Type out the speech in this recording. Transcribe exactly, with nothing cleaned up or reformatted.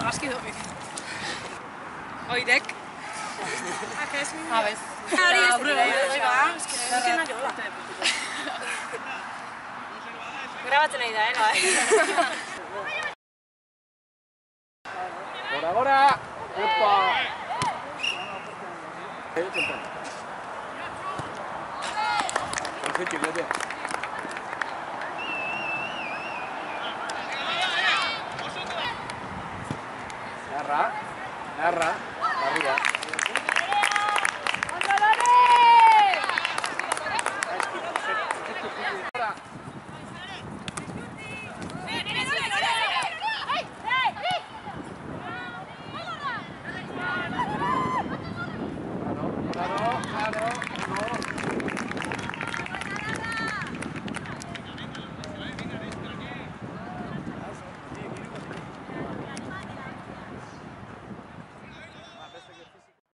argazki dobi. Oidek. A bez. Hori ez dira, hori ba. Grabatzen nahi da, eh, bai. Gora, gora! Epa! Perfecto, ya Erra, erra.